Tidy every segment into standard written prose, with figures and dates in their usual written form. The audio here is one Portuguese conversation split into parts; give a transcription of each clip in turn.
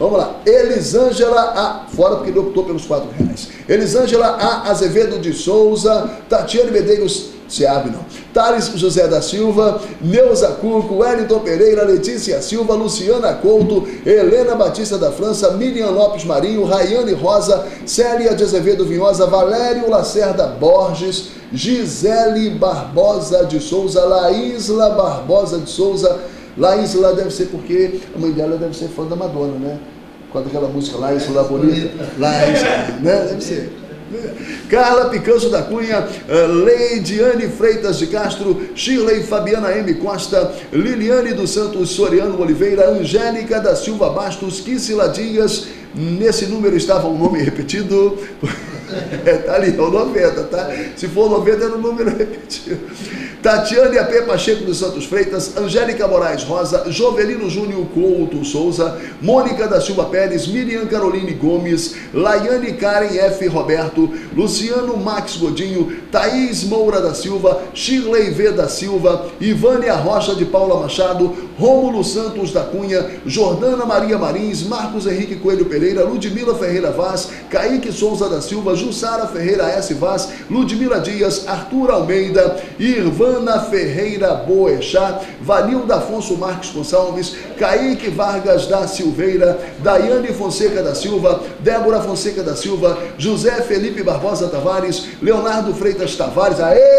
Vamos lá. Elisângela A. Fora porque ele optou pelos R$4. Elisângela A. Azevedo de Souza. Tatiane Medeiros Seab, não. Thales José da Silva, Neuza Curco, Wellington Pereira, Letícia Silva, Luciana Couto, Helena Batista da França, Miriam Lopes Marinho, Raiane Rosa, Célia de Azevedo Vinhosa, Valério Lacerda Borges, Gisele Barbosa de Souza, Laísla Barbosa de Souza. Laísla deve ser porque a mãe dela deve ser fã da Madonna, né? Com aquela música Laísla Bonita. Laísla, né? Deve ser. Carla Picanço da Cunha, Leidiane Freitas de Castro, Shirley Fabiana M. Costa, Liliane dos Santos Soriano Oliveira, Angélica da Silva Bastos, Kissila Dias. Nesse número estava um nome repetido. Tá ali, é o 90, tá? Se for 90 era o número repetido. Tatiane A.P. Pacheco dos Santos Freitas, Angélica Moraes Rosa, Jovelino Júnior Couto Souza, Mônica da Silva Pérez, Miriam Caroline Gomes, Laiane Karen F. Roberto, Luciano Max Godinho, Thaís Moura da Silva, Shirley V. da Silva, Ivânia Rocha de Paula Machado, Rômulo Santos da Cunha, Jordana Maria Marins, Marcos Henrique Coelho Pereira, Ludmila Ferreira Vaz, Kaique Souza da Silva, Jussara Ferreira S. Vaz, Ludmila Dias, Arthur Almeida, Irvana Ferreira Boechat, Vanilda Afonso Marques Gonçalves, Kaique Vargas da Silveira, Daiane Fonseca da Silva, Débora Fonseca da Silva, José Felipe Barbosa Tavares, Leonardo Freitas Tavares,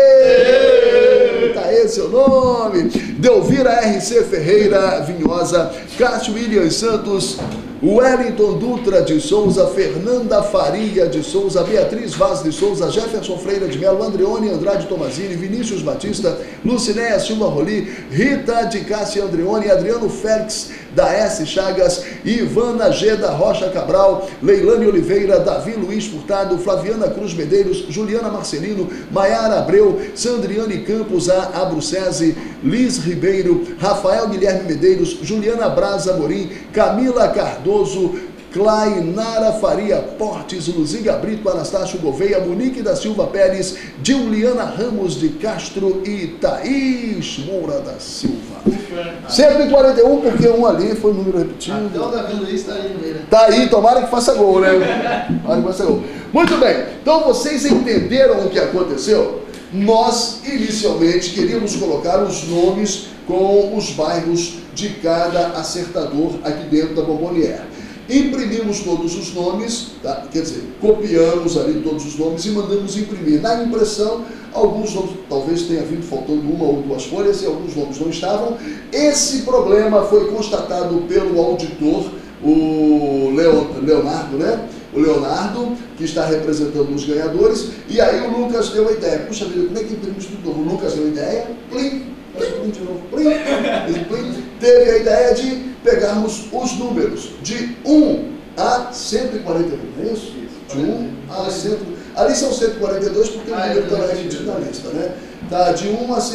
aê! Tá esse o nome, Delvira R.C. Ferreira Vinhosa, Cássio William Santos, Wellington Dutra de Souza, Fernanda Faria de Souza, Beatriz Vaz de Souza, Jefferson Freira de Melo, Andreone Andrade Tomazini, Vinícius Batista, Lucinéia Silva Roli, Rita de Cássia Andreone, Adriano Félix da S. Chagas, Ivana G. da Rocha Cabral, Leilane Oliveira, Davi Luiz Furtado, Flaviana Cruz Medeiros, Juliana Marcelino, Maiara Abreu, Sandriane Campos A. Abrucese, Liz Ribeiro, Rafael Guilherme Medeiros, Juliana Braza Morim, Camila Cardoso, Clainara Faria Portes, Luzinga Brito, Anastácio Gouveia, Monique da Silva Pérez, Juliana Ramos de Castro e Thaís Moura da Silva. 141, porque um ali foi o número repetido. Então o Davi Luiz está aí no meio, né? Tá aí, tomara que faça gol, né? Tomara que faça gol. Muito bem, então vocês entenderam o que aconteceu? Nós, inicialmente, queríamos colocar os nomes com os bairros de cada acertador aqui dentro da Bomboniere. Imprimimos todos os nomes, tá? Quer dizer, copiamos ali todos os nomes e mandamos imprimir. Na impressão, alguns nomes, talvez tenha vindo faltando uma ou duas folhas e alguns nomes não estavam. Esse problema foi constatado pelo auditor, o Leonardo, né? O Leonardo, que está representando os ganhadores, e aí o Lucas deu a ideia. Puxa vida, como é que imprimimos tudo novo? O Lucas deu a ideia, plim, de novo, plim, teve a ideia de pegarmos os números de 1 a 141, não é isso? De 1 a 100. Ali são 142 porque o número está repetido na lista, né? Tá, de 1 a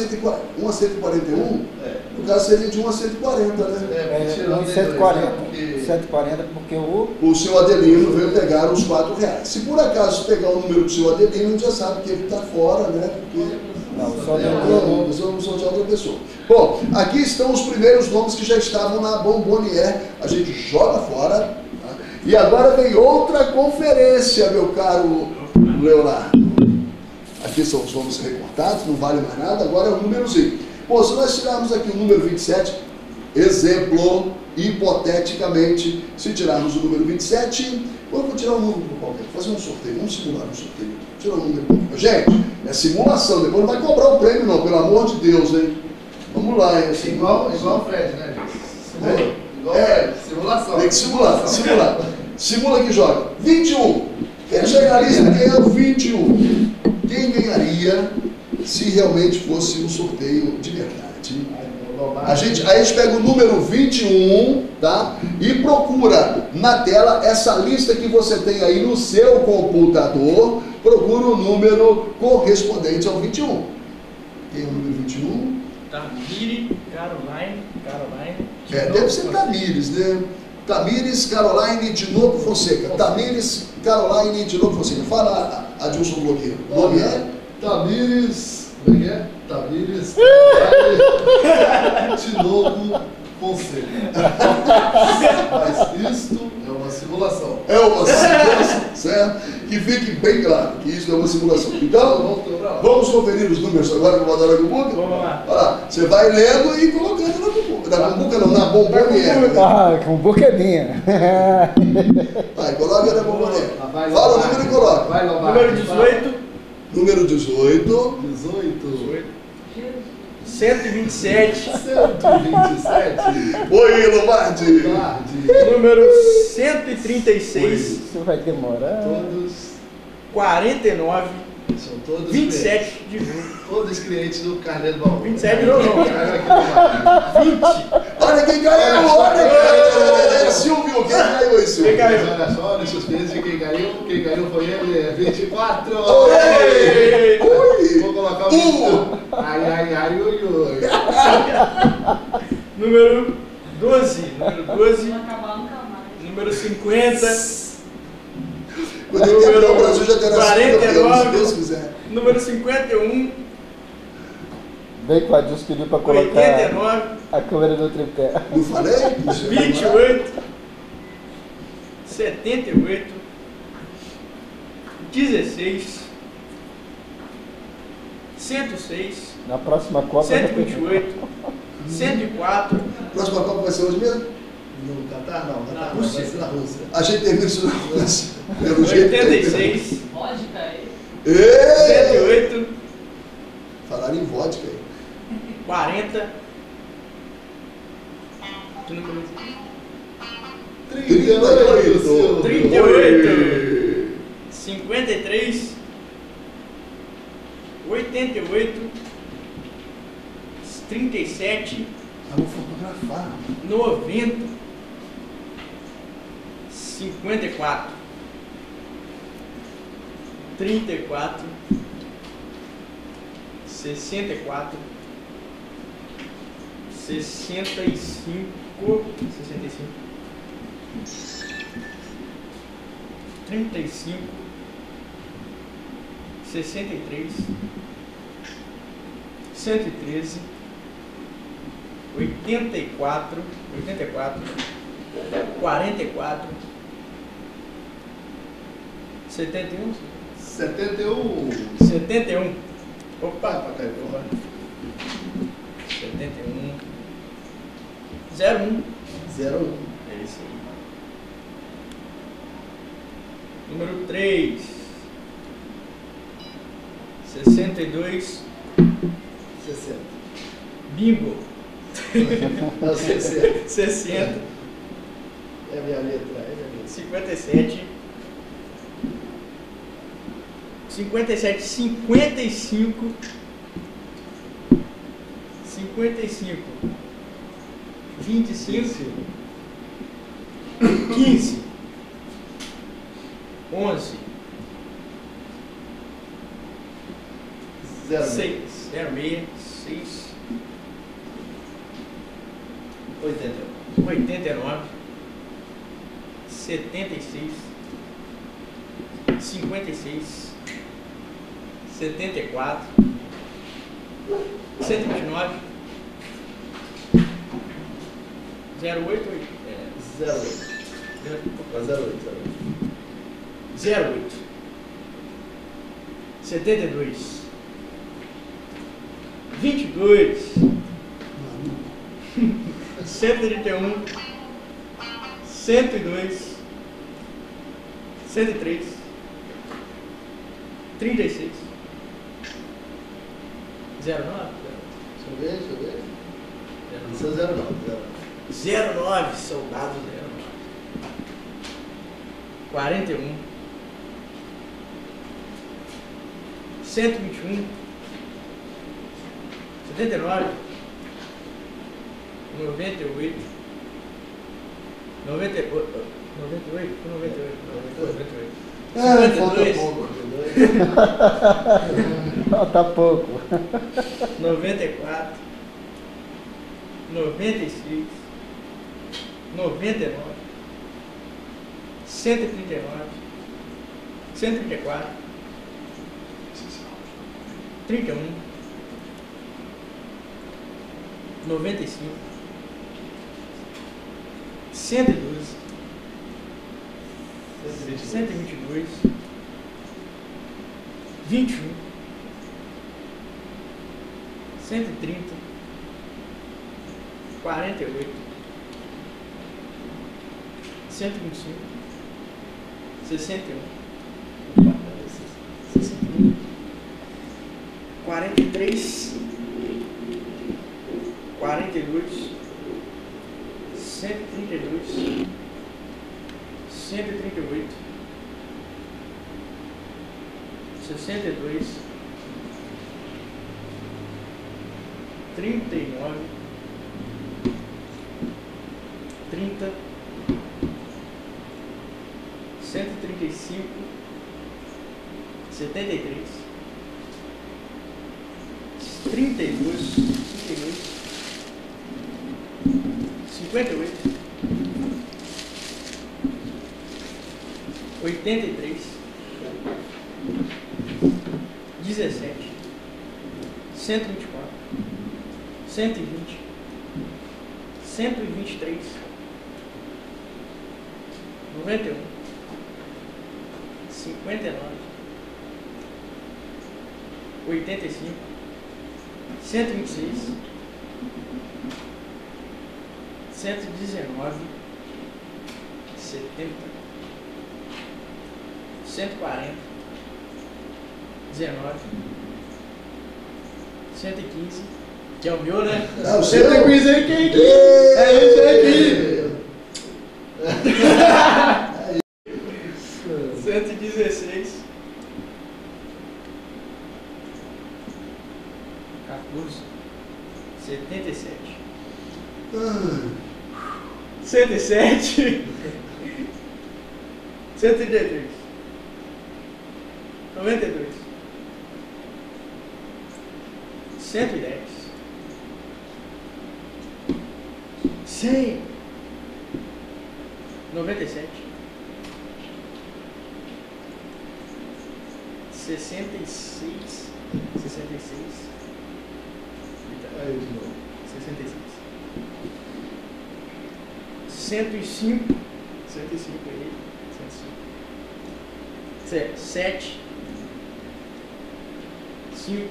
141, no caso seria de 1 a 140, né? 140. 140 porque o seu Adelino veio pegar os R$4. Se por acaso pegar o número do seu Adelino, a gente já sabe que ele está fora, né? Porque não, só Adelino. São de outra pessoa. Bom, aqui estão os primeiros nomes que já estavam na Bomboniere. A gente joga fora. Tá? E agora vem outra conferência, meu caro Leonardo. Aqui são os nomes recortados, não vale mais nada, agora é o númerozinho. Bom, se nós tirarmos aqui o número 27, exemplo, hipoteticamente, se tirarmos o número 27, vou tirar um número qualquer, fazer um sorteio, vamos simular um sorteio. Tirar um número qualquer. Gente, é simulação, depois não vai cobrar o prêmio não, pelo amor de Deus, hein? Vamos lá, hein? Igual o Fred, né, gente? Igual o Fred, simulação. Tem que simular. Simula que joga. 21. Quem chegar na lista ganha 21. Quem ganharia se realmente fosse um sorteio de verdade? Aí a gente pega o número 21, tá? E procura na tela essa lista que você tem aí no seu computador. Procura o número correspondente ao 21. Quem é o número 21? Tamires, Caroline. Deve ser Tamires, né? Tamires Caroline de Novo Fonseca. Tamires Caroline de Novo Fonseca. Fala, Adilson Blogueiro. O nome é? Tamires. Como é que é? Tamires de Novo Fonseca. Mas isto é simulação. É uma simulação, certo? Que fique bem claro que isso é uma simulação. Então, vamos conferir os números agora que eu vou dar na Cumbuca? Vamos lá. Olha lá, você vai lendo e colocando na Cumbuca. Na Cumbuca não, na bomboniera. Né? Ah, com boca é minha. Vai, coloca na bomboniera. Vai, Fala o vai. número e coloca. Vai, Lombardi. Número 18. Número 18. 18. 127. 127. Oi, Lombardi. Lombardi. Número 136. Isso vai demorar. Todos 49. são todos 27 de julho. clientes. Todos clientes do Carneiro Baú. 27 não, não. Caiu aqui no Lombardi. 20. Olha quem caiu, olha quem caiu. É Silvio, quem caiu aí, Silvio? Quem caiu? Olha só, olha os suspensos de quem caiu foi ele, é 24. Oi! Oi! Vou colocar o vídeo. Ai, ai, ai, ui, ui. Número 12. Número 12. Não acabar nunca mais. Número 50. Quando ele terminar o Brasil já terá 49. se Deus quiser. Número 51. Bem que o Adilson pediu para colocar 89. a câmera no tripé. Não falei? 28. 78. 16. 106. Na próxima Copa vai ter- 128. 104. Próxima Copa vai ser hoje mesmo? No Catar não, Na Catar não, vai Rússia. ser na Rússia. Achei que teve isso na Rússia. Pelo jeito que teve. 86. Vodka aí. Ei! 108. Falaram em vodka aí. 40. Que número? 38, Silvio. 38. 53. 88. 37. Ah, vou fotografar. 90. 54. 34. 64. 65. 35. 63. 113. 84. 44. 71. 71. 71. Opa, Pra cair, porra. 71. 01. 01. É isso aí. Número 3. 62. 60. Bingo. Não, 60. 60. É a minha letra, é a minha letra. 57. 57. 55. 55. 25. 15. 11. 06. 6. 06. 6. 81. 89. 76. 56. 74. 129. 08. 08. 08. 72. 22. 131. 102. 103. 36. 09. Deixa eu ver. Isso é 09. 09, soldado 09. 41. 121. 79. 98. 98. 98. Ah, falta 52. pouco. Falta pouco. 94. 96. 99. 139. 134. 31. 95. 112. 122, 21, 130, 48, 125, 61, 61, 43, 42, 132, 138, 62, 39, 30, 135, 73, 32, 58, 83, 17, 124, 120, 123, 91, 59, 85, 126, 119, 70, 140, 19, 115, que é o meu, né? É o seu? 115 aí, quem aqui? É esse aqui. 116, 14, 77, 107, 133, 92, 110, 100, 97, 66, 66, Aí, de novo. 66, 105, 105 aí, 105, 7, 5,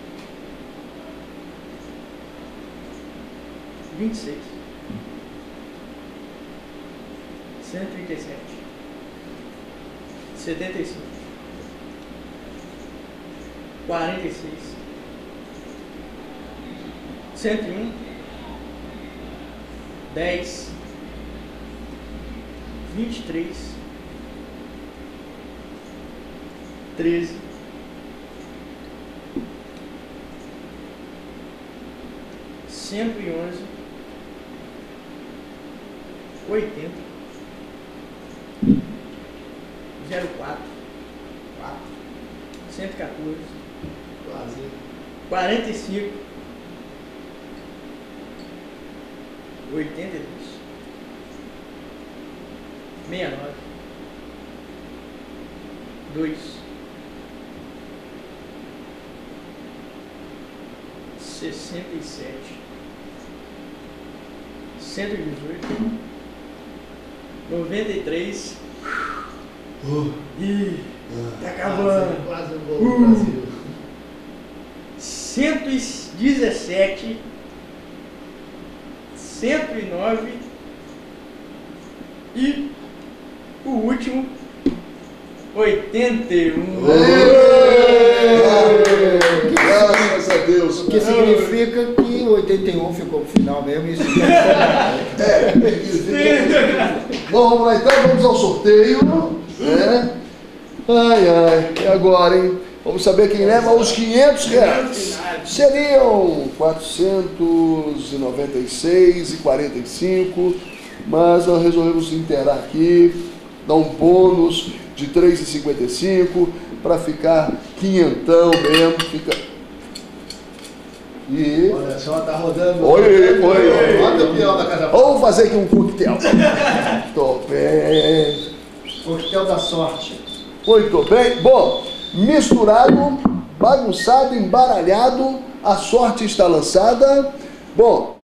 26, 137, 75, 46, 101, 10, 23, 13, 111, 80, 04, 4, 114, Quase. 45, 82, 69, 2, 67, 118, 93, ih, tá acabando, Quase um gol do Brasil. 117, 109 e o último 81. Graças a Deus. O que significa que o 81 ficou pro final mesmo. Isso Bom, vamos lá então, vamos ao sorteio. Né? Ai, ai, e agora, hein? Vamos saber quem leva os R$500. Seriam 496,45, mas nós resolvemos inteirar aqui, dar um bônus de 3,55 para ficar quinhentão mesmo. Fica... E... Olha só, tá rodando. Oi. Olha o peão da casa. Vamos fazer aqui um coquetel. Tô bem. Coquetel da sorte. Muito bem. Bom, misturado, bagunçado, embaralhado, a sorte está lançada. Bom,